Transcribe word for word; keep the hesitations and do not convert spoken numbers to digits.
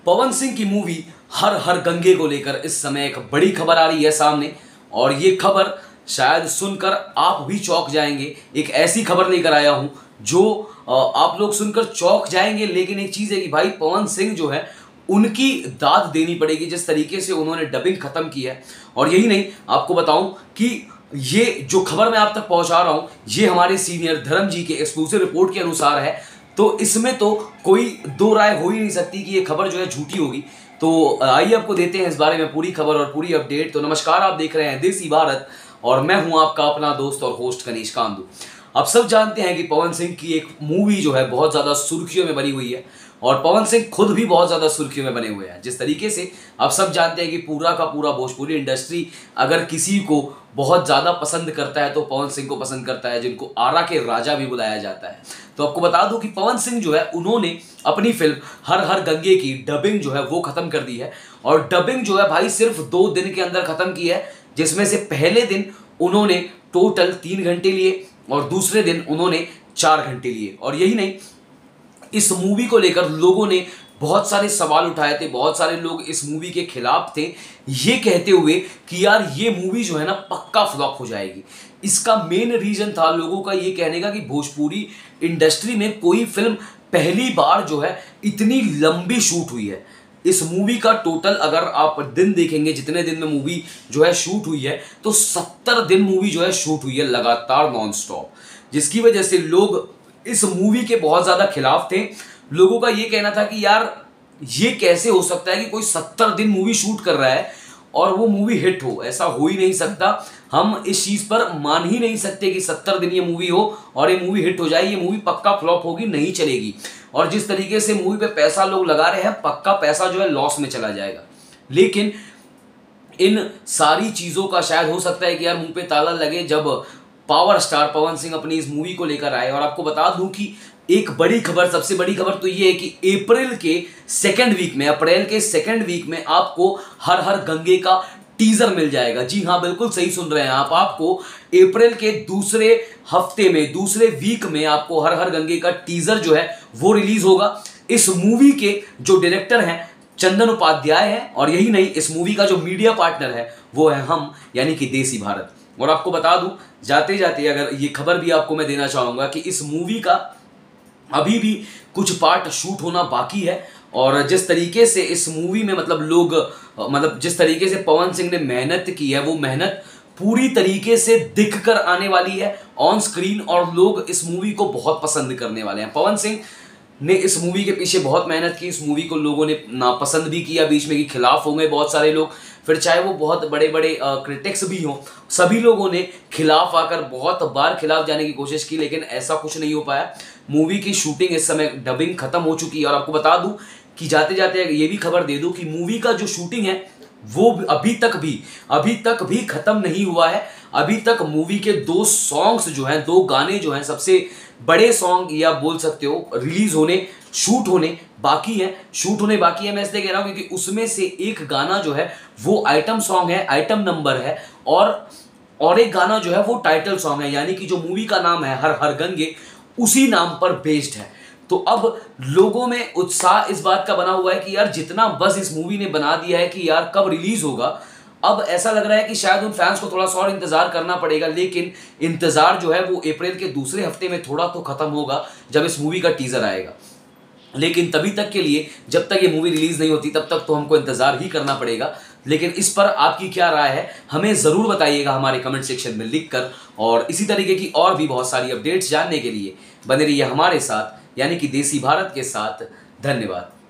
पवन सिंह की मूवी हर हर गंगे को लेकर इस समय एक बड़ी खबर आ रही है सामने, और ये खबर शायद सुनकर आप भी चौंक जाएंगे। एक ऐसी खबर लेकर आया हूं जो आप लोग सुनकर चौंक जाएंगे, लेकिन एक चीज़ है कि भाई पवन सिंह जो है उनकी दाद देनी पड़ेगी जिस तरीके से उन्होंने डबिंग खत्म की है। और यही नहीं, आपको बताऊं कि ये जो खबर मैं आप तक पहुंचा रहा हूं ये हमारे सीनियर धर्म जी के एक्सक्लूसिव रिपोर्ट के अनुसार है, तो इसमें तो कोई दो राय हो ही नहीं सकती कि ये खबर जो है झूठी होगी। तो आइए आपको देते हैं इस बारे में पूरी खबर और पूरी अपडेट। तो नमस्कार, आप देख रहे हैं देसी भारत और मैं हूं आपका अपना दोस्त और होस्ट कनीश कांदू। आप सब जानते हैं कि पवन सिंह की एक मूवी जो है बहुत ज़्यादा सुर्खियों में बनी हुई है और पवन सिंह खुद भी बहुत ज़्यादा सुर्खियों में बने हुए हैं। जिस तरीके से आप सब जानते हैं कि पूरा का पूरा भोजपुरी इंडस्ट्री अगर किसी को बहुत ज़्यादा पसंद करता है तो पवन सिंह को पसंद करता है, जिनको आरा के राजा भी बुलाया जाता है। तो आपको बता दूं कि पवन सिंह जो है उन्होंने अपनी फिल्म हर हर गंगे की डबिंग जो है वो ख़त्म कर दी है, और डबिंग जो है भाई सिर्फ दो दिन के अंदर ख़त्म की है, जिसमें से पहले दिन उन्होंने टोटल तीन घंटे लिए और दूसरे दिन उन्होंने चार घंटे लिए। और यही नहीं, इस मूवी को लेकर लोगों ने बहुत सारे सवाल उठाए थे, बहुत सारे लोग इस मूवी के खिलाफ थे, ये कहते हुए कि यार ये मूवी जो है ना पक्का फ्लॉप हो जाएगी। इसका मेन रीजन था लोगों का ये कहने का कि भोजपुरी इंडस्ट्री में कोई फिल्म पहली बार जो है इतनी लंबी शूट हुई है। इस मूवी का टोटल अगर आप दिन देखेंगे जितने दिन में मूवी जो है शूट हुई है तो सत्तर दिन मूवी जो है शूट हुई है लगातार नॉन स्टॉप, जिसकी वजह से लोग इस मूवी के बहुत ज़्यादा खिलाफ थे। लोगों का ये कहना था कि यार ये कैसे हो सकता है कि कोई सत्तर दिन मूवी शूट कर रहा है और वो मूवी हिट हो, ऐसा हो ही नहीं सकता। हम इस चीज़ पर मान ही नहीं सकते कि सत्तर दिन ये मूवी हो और ये मूवी हिट हो जाए। ये मूवी पक्का फ्लॉप होगी, नहीं चलेगी। और जिस तरीके से मूवी पे पैसा लोग लगा रहे हैं पक्का पैसा जो है लॉस में चला जाएगा। लेकिन इन सारी चीज़ों का शायद हो सकता है कि यार मुंह पे ताला लगे जब पावर स्टार पवन सिंह अपनी इस मूवी को लेकर आए। और आपको बता दूं कि एक बड़ी खबर, सबसे बड़ी खबर तो ये है कि अप्रैल के सेकेंड वीक में अप्रैल के सेकेंड वीक में आपको हर हर गंगे का टीजर मिल जाएगा। जी हाँ, बिल्कुल सही सुन रहे हैं आप। आपको अप्रैल के दूसरे हफ्ते में, दूसरे वीक में आपको हर हर गंगे का टीजर जो है वो रिलीज होगा। इस मूवी के जो डायरेक्टर हैं चंदन उपाध्याय हैं, और यही नहीं, इस मूवी का जो मीडिया पार्टनर है वो है हम, यानी कि देसी भारत। और आपको बता दूं जाते जाते अगर ये खबर भी आपको मैं देना चाहूँगा कि इस मूवी का अभी भी कुछ पार्ट शूट होना बाकी है। और जिस तरीके से इस मूवी में मतलब लोग मतलब जिस तरीके से पवन सिंह ने मेहनत की है वो मेहनत पूरी तरीके से दिख कर आने वाली है ऑन स्क्रीन, और लोग इस मूवी को बहुत पसंद करने वाले हैं। पवन सिंह ने इस मूवी के पीछे बहुत मेहनत की, इस मूवी को लोगों ने नापसंद भी किया, बीच में कि खिलाफ हो गए बहुत सारे लोग, फिर चाहे वो बहुत बड़े बड़े क्रिटिक्स भी हों, सभी लोगों ने खिलाफ आकर बहुत बार खिलाफ जाने की कोशिश की, लेकिन ऐसा कुछ नहीं हो पाया। मूवी की शूटिंग इस समय डबिंग खत्म हो चुकी है। और आपको बता दूं कि जाते जाते ये भी खबर दे दूं कि मूवी का जो शूटिंग है वो अभी तक भी अभी तक भी खत्म नहीं हुआ है। अभी तक मूवी के दो सॉन्ग्स जो हैं, दो गाने जो हैं, सबसे बड़े सॉन्ग या बोल सकते हो रिलीज होने, शूट होने बाकी हैं। शूट होने बाकी है मैं इसलिए कह रहा हूँ क्योंकि उसमें से एक गाना जो है वो आइटम सॉन्ग है, आइटम नंबर है, और और एक गाना जो है वो टाइटल सॉन्ग है, यानी कि जो मूवी का नाम है हर हर गंगे उसी नाम पर बेस्ड है। तो अब लोगों में उत्साह इस बात का बना हुआ है कि यार जितना बस इस मूवी ने बना दिया है कि यार कब रिलीज होगा, अब ऐसा लग रहा है कि शायद उन फैंस को थोड़ा सा और इंतजार करना पड़ेगा। लेकिन इंतजार जो है वो अप्रैल के दूसरे हफ्ते में थोड़ा तो खत्म होगा जब इस मूवी का टीजर आएगा। लेकिन तभी तक के लिए, जब तक ये मूवी रिलीज नहीं होती तब तक तो हमको इंतजार ही करना पड़ेगा। लेकिन इस पर आपकी क्या राय है हमें ज़रूर बताइएगा हमारे कमेंट सेक्शन में लिखकर। और इसी तरीके की और भी बहुत सारी अपडेट्स जानने के लिए बने रहिए हमारे साथ, यानी कि देसी भारत के साथ। धन्यवाद।